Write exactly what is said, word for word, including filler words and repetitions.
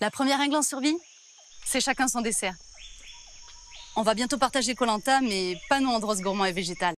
La première règle en survie, c'est chacun son dessert. On va bientôt partager koh lanta, mais pas nous Andros gourmand et végétal.